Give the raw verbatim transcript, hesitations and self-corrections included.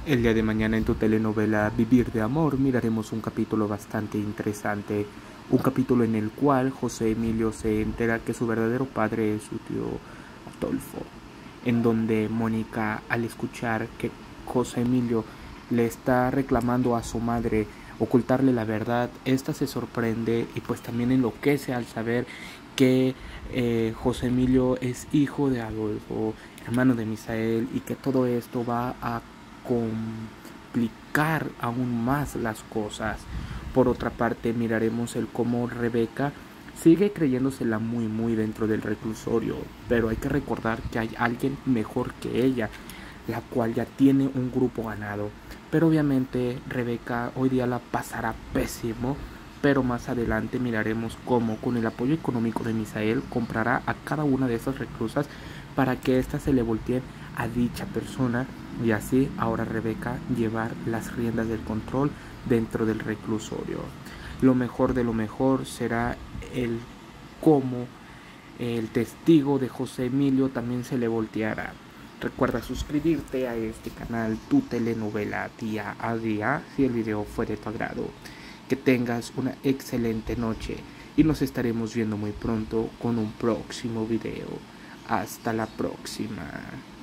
El día de mañana en tu telenovela Vivir de Amor miraremos un capítulo bastante interesante, un capítulo en el cual José Emilio se entera que su verdadero padre es su tío Adolfo, en donde Mónica, al escuchar que José Emilio le está reclamando a su madre ocultarle la verdad, esta se sorprende y pues también enloquece al saber que eh, José Emilio es hijo de Adolfo, hermano de Misael, y que todo esto va a complicar aún más las cosas. Por otra parte, miraremos el cómo Rebeca sigue creyéndosela muy muy dentro del reclusorio, pero hay que recordar que hay alguien mejor que ella, la cual ya tiene un grupo ganado. Pero obviamente Rebeca hoy día la pasará pésimo, pero más adelante miraremos cómo con el apoyo económico de Misael comprará a cada una de esas reclusas para que ésta se le voltee a dicha persona y así ahora Rebeca llevar las riendas del control dentro del reclusorio. Lo mejor de lo mejor será el cómo el testigo de José Emilio también se le volteará. Recuerda suscribirte a este canal, tu telenovela día a día, si el video fue de tu agrado. Que tengas una excelente noche y nos estaremos viendo muy pronto con un próximo video. Hasta la próxima.